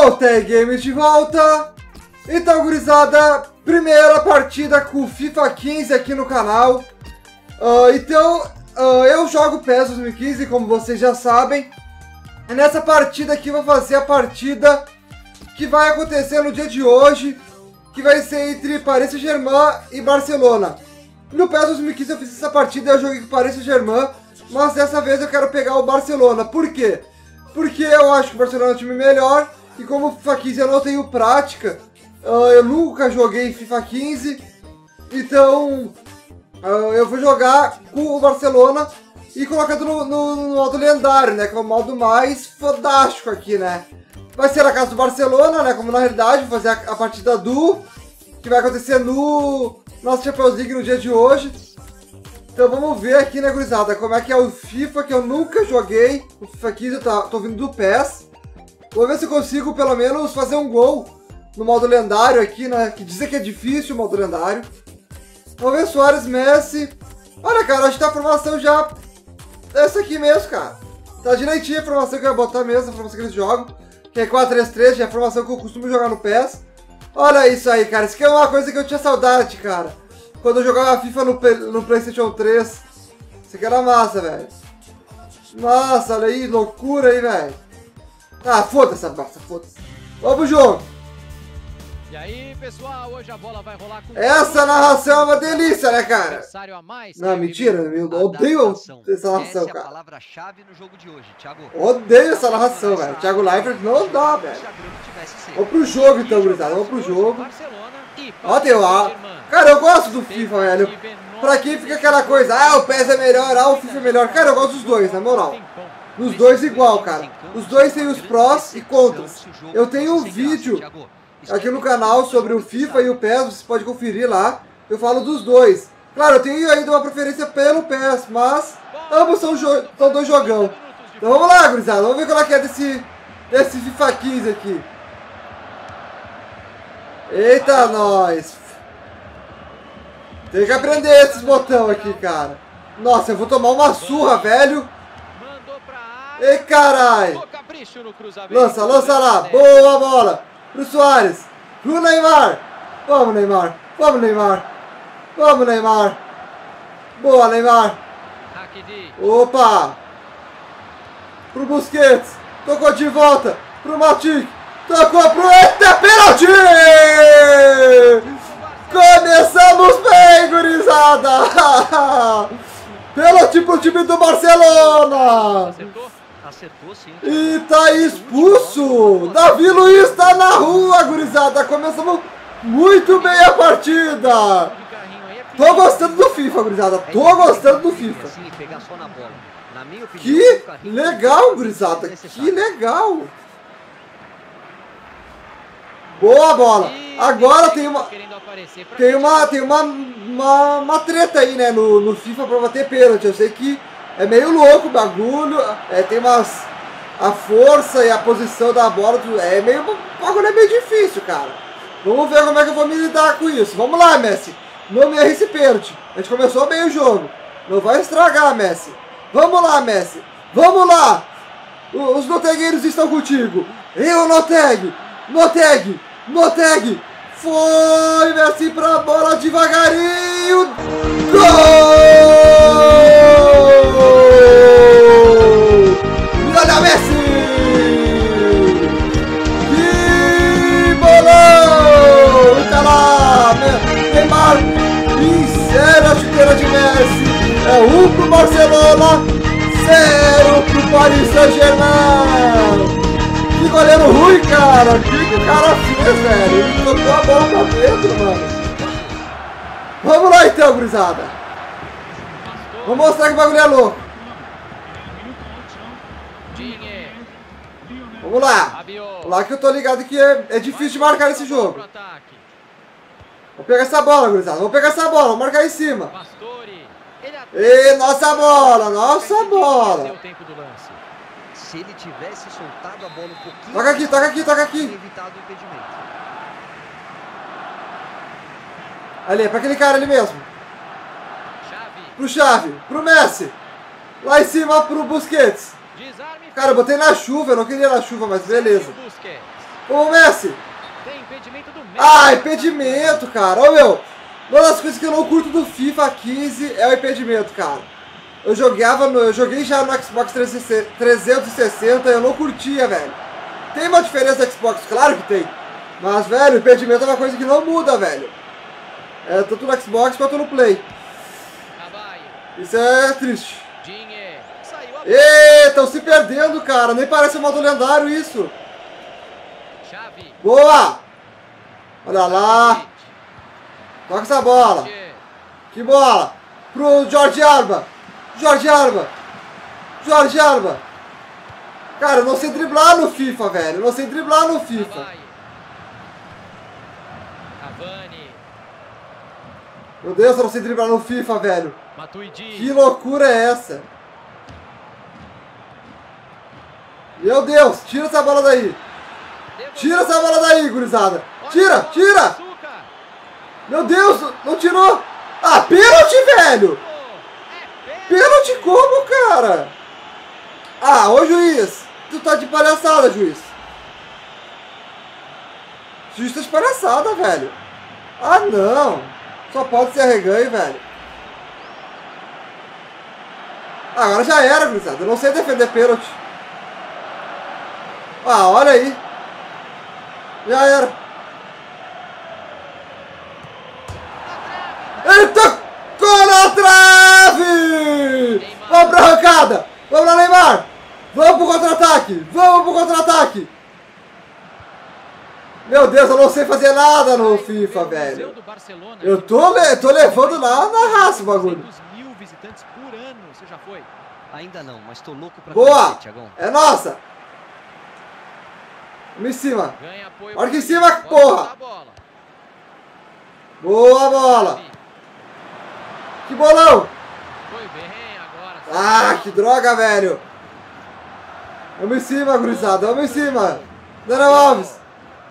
Noteg Games de volta! Então, gurizada, primeira partida com FIFA 15 aqui no canal. Eu jogo PES 2015, como vocês já sabem. E nessa partida aqui eu vou fazer a partida que vai acontecer no dia de hoje, que vai ser entre Paris Saint-Germain e Barcelona. No PES 2015 eu fiz essa partida e eu joguei com Paris Saint-Germain, mas dessa vez eu quero pegar o Barcelona. Por quê? Porque eu acho que o Barcelona é um time melhor, e como o FIFA 15 eu não tenho prática, eu nunca joguei FIFA 15, então eu vou jogar com o Barcelona e colocando no modo lendário, né, que é o modo mais fodástico aqui, né. Vai ser na casa do Barcelona, né, como na realidade, vou fazer a partida que vai acontecer no nosso Champions League no dia de hoje. Então vamos ver aqui, né, gurizada, como é que é o FIFA, que eu nunca joguei. O FIFA 15 eu tô vindo do PES. Vou ver se eu consigo pelo menos fazer um gol no modo lendário aqui, né, que dizem que é difícil o modo lendário. Vamos ver Suárez, Messi. Olha, cara, acho que tá a formação já essa aqui mesmo, cara. Tá direitinho a formação que eu ia botar mesmo, a formação que eles jogam. Que é 4-3-3, que é a formação que eu costumo jogar no PES. Olha isso aí, cara. Isso aqui é uma coisa que eu tinha saudade, cara. Quando eu jogava FIFA no PlayStation 3. Isso aqui era massa, velho. Nossa, olha aí, loucura aí, velho. Ah, foda-se essa massa, foda-se. Vamos pro jogo. E aí, pessoal, hoje a bola vai rolar com... Essa narração é uma delícia, né, cara? Não, mentira, eu odeio essa narração, Essa é a cara. palavra-chave no jogo de hoje, Thiago. Odeio essa narração, velho. Thiago Leifert não dá, velho. Vamos pro jogo, então, gurizada. Vamos pro jogo. Ó, tem lá. Cara, eu gosto do FIFA, velho. Pra quem fica aquela coisa, o PES é melhor, o FIFA é melhor. Cara, eu gosto dos dois, na moral. Os dois igual, cara. Os dois têm os prós e contras. Eu tenho um vídeo aqui no canal sobre o FIFA e o PES, você pode conferir lá. Eu falo dos dois. Claro, eu tenho ainda uma preferência pelo PES, mas ambos são dois jogão. Então vamos lá, gurizada. Vamos ver qual é que é desse FIFA 15 aqui. Eita, nós. Tem que aprender esses botões aqui, cara. Nossa, eu vou tomar uma surra, velho. Ei, carai. Lança lá. Boa bola. Pro Suárez. Pro Neymar. Vamos, Neymar. Vamos, Neymar. Boa, Neymar. Opa. Pro Busquets. Tocou de volta. Pro Matic. Tocou pro... Eita, pênalti! Começamos bem, gurizada. Pênalti pro time do Barcelona. Acertou, sim. E tá expulso! Davi Luiz tá na rua, gurizada! Começamos muito bem a partida! Tô gostando do FIFA, gurizada! Tô gostando do FIFA! Que legal, gurizada! Que legal! Boa bola! Agora tem uma treta aí, né, no FIFA pra bater pênalti. Eu sei que é meio louco o bagulho, tem a força e a posição da bola, o bagulho é meio difícil, cara. Vamos ver como é que eu vou me lidar com isso. Vamos lá, Messi. Não me erre esse pênalti. A gente começou bem o jogo. Não vai estragar, Messi. Vamos lá, Messi. Vamos lá. Os notegueiros estão contigo. Eu, Noteg. Foi, Messi pra bola devagarinho. Gol! Olha Messi! Que bolão! Tá lá! Neymar! Insere a chuteira de Messi! É 1 pro Barcelona, 0 pro Paris Saint-Germain! Que goleiro ruim, cara! O que o cara fez, velho? Ele tocou a bola pra dentro, mano! Vamos lá então, gurizada! Vamos mostrar que o bagulho é louco! Vamos lá! Lá que eu tô ligado que é difícil de marcar esse jogo. Vou pegar essa bola, gurizada. Vamos marcar em cima. E nossa bola! Se ele tivesse soltado a bola um pouquinho... Toca aqui! Evitado o impedimento. Ali, é pra aquele cara ali mesmo. Pro Xavi, pro Messi. Lá em cima pro Busquets. Cara, eu botei na chuva, eu não queria na chuva, mas beleza. Ô, Messi. Tem impedimento do Messi. Ah, impedimento, cara. Ô, meu. Uma das coisas que eu não curto do FIFA 15 é o impedimento, cara. Eu joguei já no Xbox 360 e eu não curtia, velho. Tem uma diferença do Xbox? Claro que tem. Mas, velho, o impedimento é uma coisa que não muda, velho. É tanto no Xbox quanto no Play. Isso é triste. Ê, estão se perdendo, cara. Nem parece um modo lendário isso. Boa! Olha lá. Toca essa bola. Que bola. Pro Jorge Alba. Jorge Alba. Jorge Alba. Cara, eu não sei driblar no FIFA, velho. Eu não sei driblar no FIFA. Meu Deus, eu não sei driblar no FIFA, velho. Que loucura é essa? Meu Deus, tira essa bola daí. Tira essa bola daí, gurizada. Tira, tira. Meu Deus, não tirou. Ah, pênalti, velho. Pênalti como, cara? Ah, ô juiz. Tu tá de palhaçada, juiz. Juiz tá de palhaçada, velho. Ah, não. Só pode ser arreganho, velho. Ah, agora já era, gurizada. Eu não sei defender pênalti. Ah, olha aí. Já era. Ele tocou na trave! Vamos pra arrancada! Vamos lá, Neymar! Vamos pro contra-ataque! Vamos pro contra-ataque! Meu Deus, eu não sei fazer nada no FIFA, velho. Eu tô levando lá na raça o bagulho. Ainda não, mas tô louco pra boa! conhecer, Thiagão. É nossa! Vamos em cima. Olha aqui em cima, porra! Boa bola! Que bolão! Ah, que droga, velho! Vamos em cima, gurizada. Vamos em cima. Daniel Alves.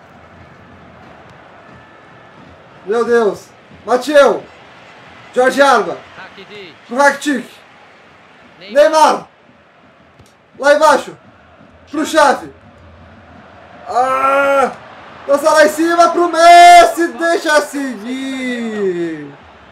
Meu Deus. Mateu. Jorge Alba. Rakitic. Neymar. Lá embaixo. Pro Xavi. Ah, lança lá em cima pro Messi. Deixa seguir.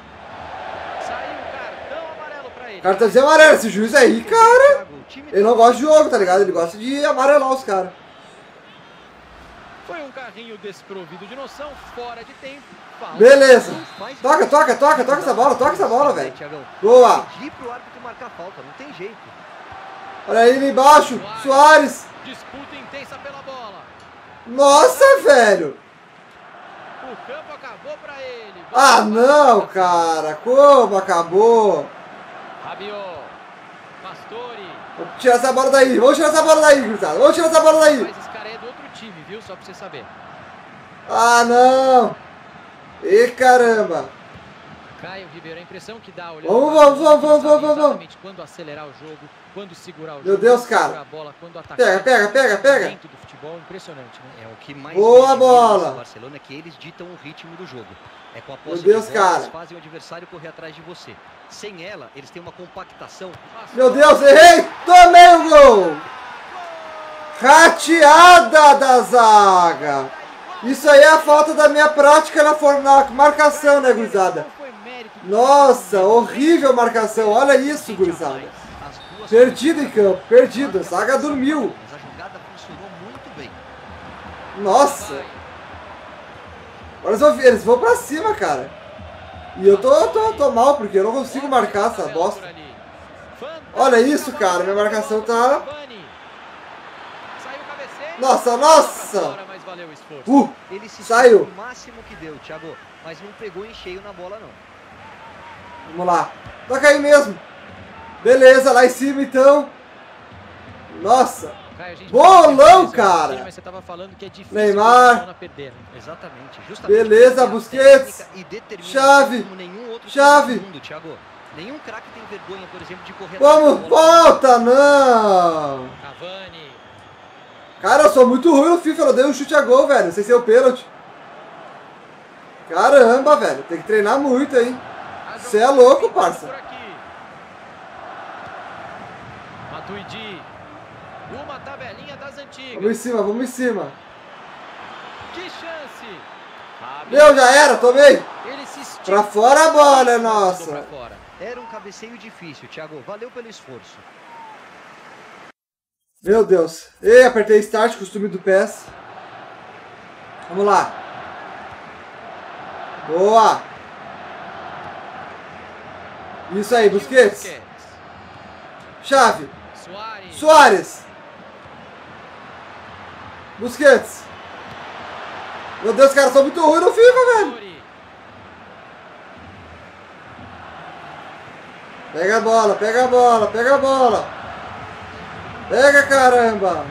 Cartãozinho amarelo. Esse juiz aí, cara. Ele não gosta de jogo, tá ligado? Ele gosta de amarelar os caras. Foi um carrinho desprovido de noção, fora de tempo. Beleza. Toca essa bola, velho. Boa. Pedir pro árbitro marcar falta, não tem jeito. Olha aí, ali embaixo. Suárez. Disputa intensa pela bola. Nossa, velho. O campo acabou pra ele. Ah, não, cara. Como acabou? Rabiot. Pastore. Vamos tirar essa bola daí. Vamos tirar essa bola daí, gurizada. Vamos tirar essa bola daí. Mas esse cara é do outro time, viu? Só pra você saber. Ah, não. E caramba. Caio Ribeiro, a impressão que dá Vamos. exatamente quando acelerar o jogo, quando segurar o jogo. Meu Deus, cara. A bola, quando atacar. Pega. Dentro do futebol, impressionante, né? É o que mais boa bola. no Barcelona é que eles ditam o ritmo do jogo. É com a Meu posse Deus, de bola, cara. eles fazem o adversário correr atrás de você. Sem ela, eles têm uma compactação. Meu Deus, errei. Tomei o gol. Rateada da zaga. Isso aí é a falta da minha prática na marcação, né, gurizada? Nossa, horrível marcação. Olha isso, gurizada. Perdido em campo, perdido. A zaga dormiu. Mas a jogada funcionou muito bem. Nossa. Agora eles vão pra cima, cara. E eu tô mal, porque eu não consigo marcar essa bosta. Olha isso, cara. Minha marcação tá... Nossa. Ele se saiu. o máximo que deu, Thiago, mas não pegou em cheio na bola, não. Vamos lá. Toca aí mesmo. Beleza, lá em cima então. Nossa. Bolão, cara. Mas você tava falando que é difícil Neymar. perder, né? Exatamente. Beleza, Busquets. Chave. Chave. Thiago. Nenhum craque tem vergonha, por exemplo, de correr. Vamos, volta, não. Cavani. Cara, eu sou muito ruim no FIFA, eu dei um chute a gol, velho. Não sei se é o pênalti. Caramba, velho. Tem que treinar muito, hein. Você é louco, parça. Matuidi. Uma tabelinha das antigas. Vamos em cima. Que chance! Meu, já era, tomei. Ele se estica. Pra fora a bola, é Pra nossa. fora. Era um cabeceio difícil, Thiago. Valeu pelo esforço. Meu Deus. Ei, apertei start, costume do PES. Vamos lá. Boa. Isso aí, Busquets. Chave. Suárez. Suárez. Busquets. Meu Deus, os caras são muito ruins no FIFA, velho. Pega a bola, pega a bola, pega a bola. Pega, caramba.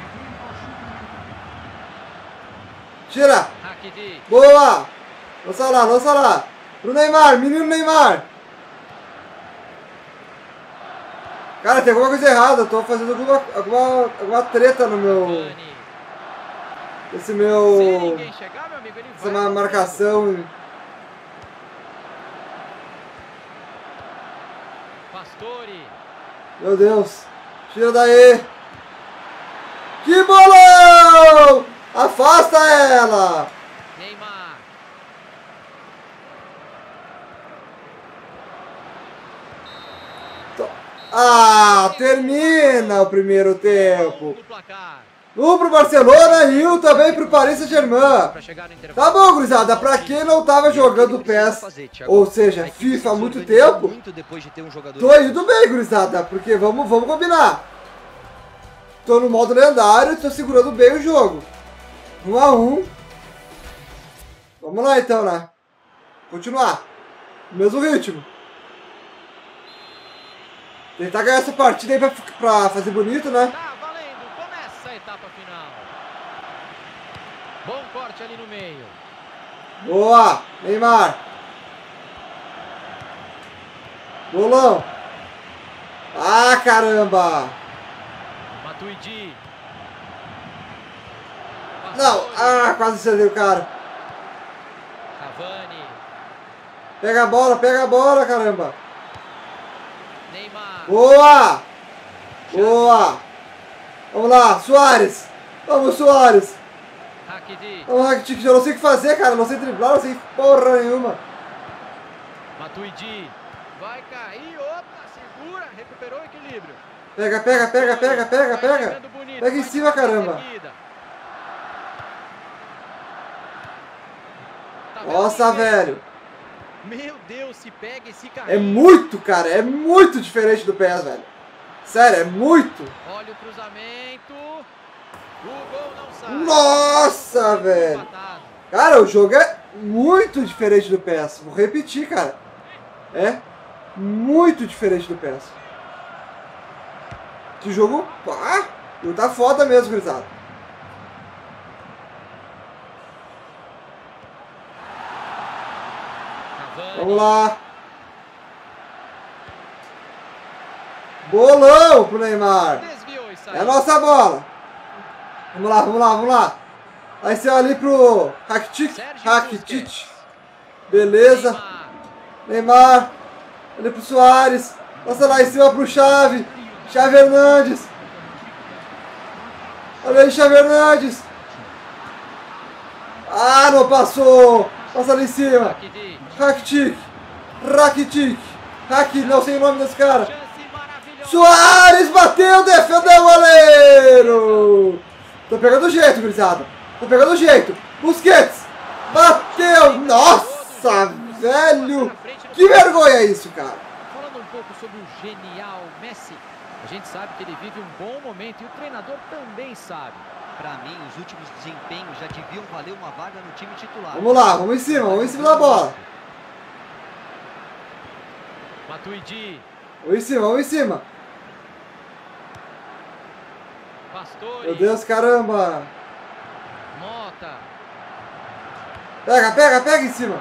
Tira. Hakimi. Boa. Lança lá, lança lá. Pro Neymar, menino Neymar. Cara, tem alguma coisa errada. Eu tô fazendo alguma treta no meu... Cavani. Esse Se meu... ninguém chegar, meu amigo, ele Essa vai. marcação... Pastore. Meu Deus. Tira daí. Que bolão! Afasta ela. Neymar. Ah, termina o primeiro tempo. No placar. Um pro Barcelona e um também pro Paris Saint-Germain. Pra chegar no intervalo. Tá bom, gurizada. Pra quem não tava jogando PES, ou seja, FIFA há muito tempo, Muito depois de ter um jogador. tô indo bem, gurizada. Porque vamos combinar. Tô no modo lendário e tô segurando bem o jogo. 1 a 1. Vamos lá então, né? Continuar. No mesmo ritmo. Tentar ganhar essa partida aí pra fazer bonito, né? Tá valendo. Começa a etapa final. Bom corte ali no meio. Boa! Neymar! Bolão! Ah, caramba! Matuidi. Não! Ah, quase acertei o cara! Cavani. Pega a bola, caramba! Neymar. Boa! Boa! Vamos lá, Suárez! Vamos, Suárez! Hakimi. Vamos, Rakitic, eu não sei o que fazer, cara. Não sei driblar, não sei porra nenhuma. Matuidi. Vai cair. Opa, segura. Recuperou o equilíbrio. Pega, pega, pega, pega, pega, Vai pega. chegando bonito, Pega em vai cima, chegando caramba. seguida. Tá vendo Nossa, que- velho. Meu Deus, se pega esse É carrinho. muito, cara. É muito diferente do PES, velho. Sério, é muito. Olha o cruzamento. O gol não sai. Nossa, velho. Empatado. Cara, o jogo é muito diferente do PES. Vou repetir, cara. É muito diferente do PES. Que jogo... Ah, o jogo tá foda mesmo, gurizada. Cavani. Vamos lá. Bolão pro Neymar. Desviou e saiu. É a nossa bola. Vamos lá, vamos lá, vamos lá. Vai ser ali pro Rakitic. Sérgio Rakitic. Busquets. Beleza. Neymar. Neymar. Ali pro Suárez. Passa lá em cima pro Xavi. Xavi Hernandes. Olha aí, Xavi Hernandes. Ah, não passou. Passa ali em cima. Hakimi. Rakitic. Rakitic. Rakitic, não sei o nome desse cara. Chance maravilhosa. Suárez bateu, defendeu o goleiro. Tô pegando o jeito, gurizada. Tô pegando o jeito. Busquets. Bateu. Nossa, velho. Que vergonha é isso, cara. Falando um pouco sobre o genial Messi, a gente sabe que ele vive um bom momento e o treinador também sabe. Para mim, os últimos desempenhos já deviam valer uma vaga no time titular. Vamos lá, vamos em cima da bola. Matuidi. Vamos em cima, vamos em cima. Pastore. Meu Deus, caramba. Mota. Pega, pega, pega em cima.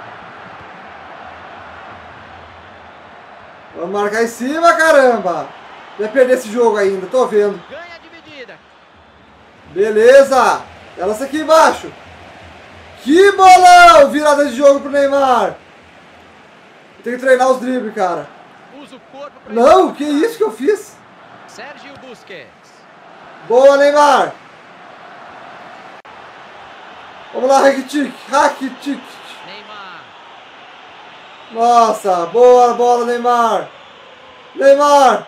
Vamos marcar em cima, caramba. Vai perder esse jogo ainda, tô vendo. Ganha a dividida. Beleza. Ela aqui embaixo. Que bolão. Virada de jogo pro Neymar. Tem que treinar os dribles, cara. Usa o corpo pra Não, que isso que eu fiz? Sérgio Busquets. Boa, Neymar. Vamos lá, Rakitic. Rakitic. Neymar. Nossa, boa bola, Neymar. Neymar.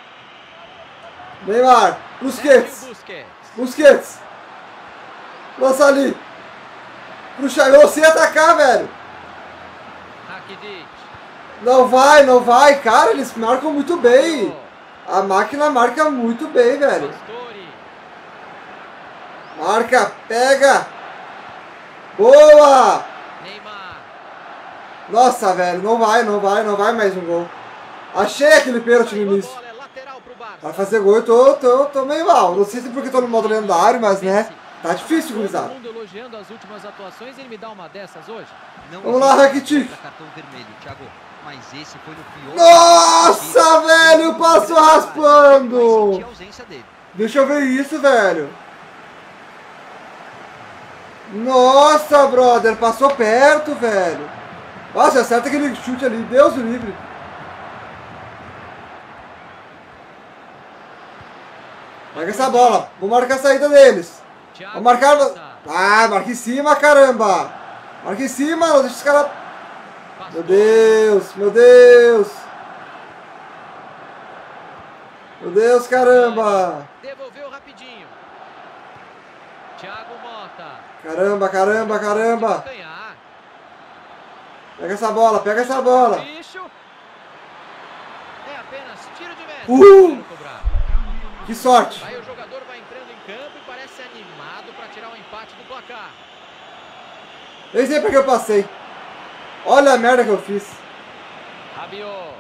Neymar. Busquets. Busquets. Lança ali. Pro Xaiô sem atacar, velho. Rakitic. Não vai, não vai. Cara, eles marcam muito bem. A máquina marca muito bem, velho. Pastore. Marca, pega. Boa. Neymar. Nossa, velho, não vai, não vai, não vai mais um gol. Achei aquele pênalti no início. Bola é lateral pro Barça. Para fazer gol eu tô meio mal. Não sei se é porque tô no modo lendário, mas né, tá difícil, gurizada. Todo mundo elogiando as últimas atuações, ele me dá uma dessas hoje? Não Vamos lá, existe Rakitic. cartão vermelho, Thiago. Mas esse foi no pior. Nossa, velho, passou raspando. Vai sentir a ausência dele. Deixa eu ver isso, velho. Nossa, brother, passou perto, velho. Nossa, acerta aquele chute ali, Deus o livre. Pega essa bola, vou marcar a saída deles. Vou marcar... Ah, marca em cima, caramba. Marca em cima, não deixa os caras... Meu Deus, meu Deus. Meu Deus, caramba. Devolveu rapidinho. Thiago Mota. Caramba, caramba, caramba. Ganhar. Pega essa bola, pega essa bola. Bicho. É apenas tiro de meta. Que sorte. Aí o jogador vai entrando em campo e parece animado para tirar o empate do placar. Nem sei porque eu passei. Olha a merda que eu fiz. Rabiot.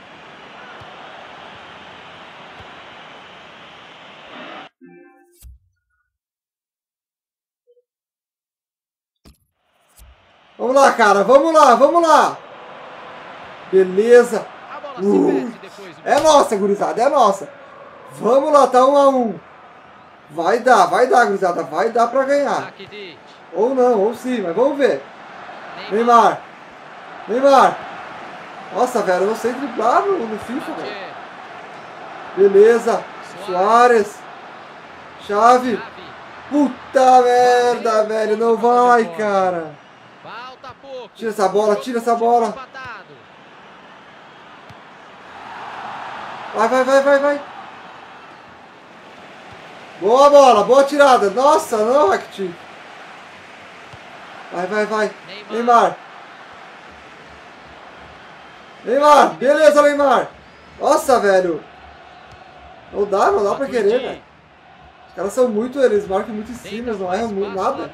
Vamos lá, cara, vamos lá, vamos lá. Beleza. A bola se perde depois do... É nossa, gurizada, é nossa. Vamos lá, tá 1 a 1. Vai dar, gurizada, vai dar pra ganhar. Rakitic. Ou não, ou sim, mas vamos ver. Neymar. Neymar. Nossa, velho, eu não sei driblar no FIFA, velho. Beleza. Suárez. Chave. Puta merda, velho, não vai, cara. Falta pouco. Tira essa bola, tira essa bola. Vai, vai, vai, vai, vai. Boa bola, boa tirada. Nossa, não, Rakitic. Vai, vai, vai. Neymar. Neymar, beleza, Neymar. Nossa, velho. Não dá pra querer, velho. Os caras são muito, eles marcam muito em cima, eles não erram muito, nada.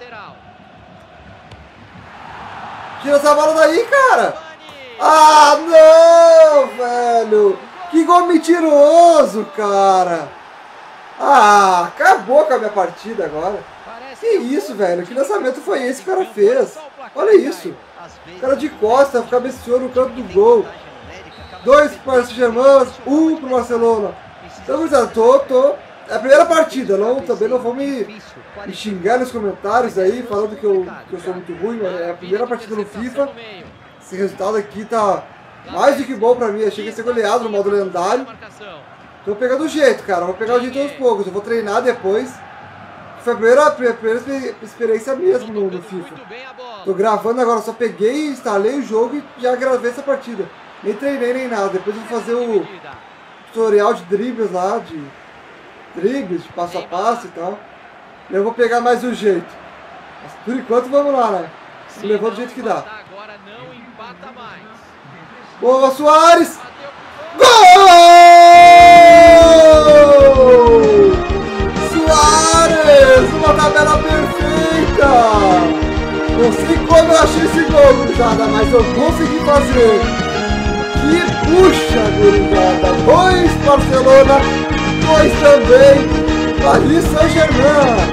Tira essa bola daí, cara. Ah, não, velho. Que gol mentiroso, cara. Ah, acabou com a minha partida agora. Que isso, velho? Que lançamento foi esse que o cara fez? Olha isso. O cara de costa cabeceou no canto do gol. 2 pro Paris Saint-Germain, 1 pro Barcelona. Então, gurizada, é a primeira partida. Também não vou me xingar nos comentários aí, falando que eu sou muito ruim. Mas é a primeira partida no FIFA. Esse resultado aqui tá mais do que bom pra mim. Achei que ia ser goleado no modo lendário. Tô pegando o jeito, cara. Vou pegar o jeito aos poucos. Eu vou treinar depois. Foi a primeira experiência mesmo no FIFA. Tô gravando agora, só peguei, instalei o jogo e já gravei essa partida. Nem treinei nem nada. Depois eu vou fazer o tutorial de dribles lá, de passo a passo e tal. E eu vou pegar mais o jeito. Mas por enquanto vamos lá, né? Se levou do jeito que dá. Boa, Suárez! Gol! Suárez! Uma tabela perfeita! Não sei como eu achei esse gol, gurizada, mas eu consegui fazer. Que puxa, gurizada! 2 Barcelona, 2 também Paris Saint-Germain.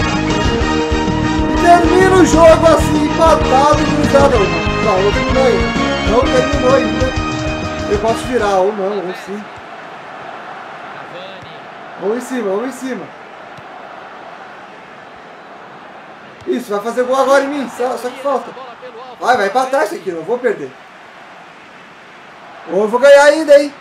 E termina o jogo assim, empatado, gurizada. Não terminou ainda. Não terminou ainda. Eu posso virar, ou não, ou sim. Vamos em cima, vamos em cima. Isso, vai fazer gol agora em mim, só que falta. Vai empatar isso aqui, não vou perder. Ou eu vou ganhar ainda, hein.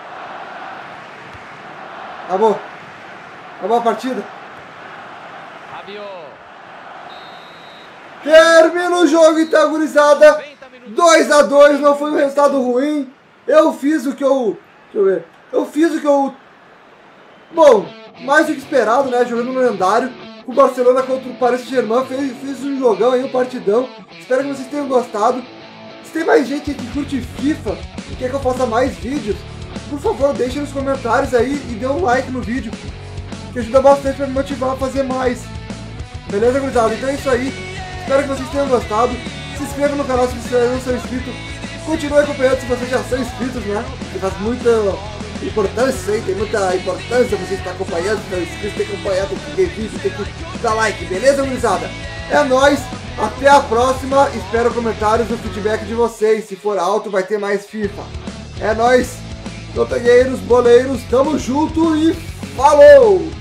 Acabou. Acabou a partida. Termina o jogo então, gurizada. 2-2, não foi um resultado ruim. Eu fiz o que eu... Deixa eu ver. Eu fiz o que eu... Bom, mais do que esperado, né? Jogando no lendário. O Barcelona contra o Paris Saint-Germain. Fiz um jogão aí, um partidão. Espero que vocês tenham gostado. Se tem mais gente que curte FIFA e quer que eu faça mais vídeos, por favor, deixe nos comentários aí e dê um like no vídeo, que ajuda bastante para me motivar a fazer mais. Beleza, gurizada? Então é isso aí. Espero que vocês tenham gostado. Se inscreva no canal se vocês não são inscritos. Continue acompanhando se vocês já são inscritos, né? Que faz muita importância aí, tem muita importância você estar acompanhando, se não é inscrito, tem que acompanhar, tem que ver vídeo, tem que dar like, beleza, gurizada? É nóis, até a próxima. Espero comentários do feedback de vocês. Se for alto, vai ter mais FIFA. É nóis, notangueiros, boleiros, tamo junto e falou!